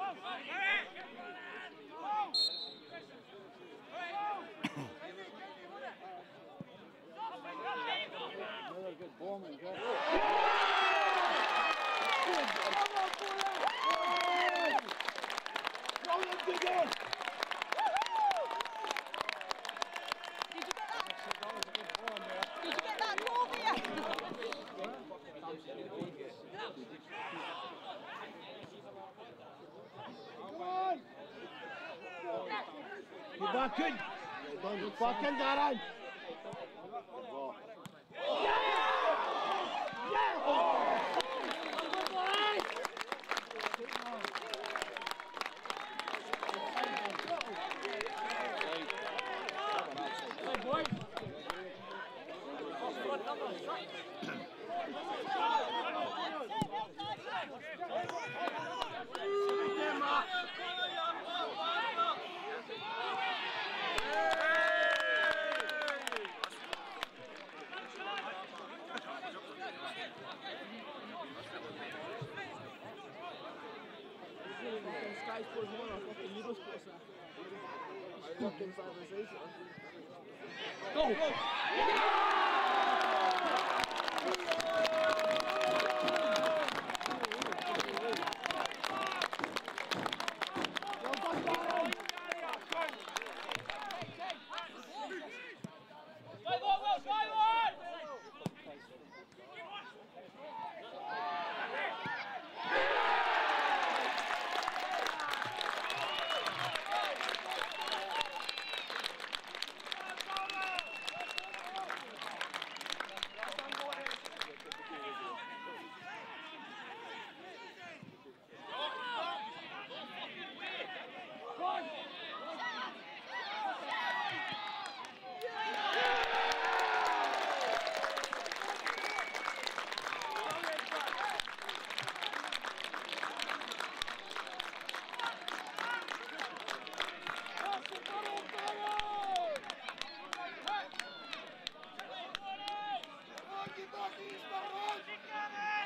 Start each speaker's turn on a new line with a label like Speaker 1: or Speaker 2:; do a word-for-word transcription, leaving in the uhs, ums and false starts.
Speaker 1: Another good bowman, good. Go, let's dig in!
Speaker 2: Did you get that? Did you get that ball here?
Speaker 1: Come on! Keep backing! Keep backing, Darren!
Speaker 3: Sky Sports one or fucking Eurosport, sir. Fucking civilization.
Speaker 1: Go! Go!
Speaker 4: East,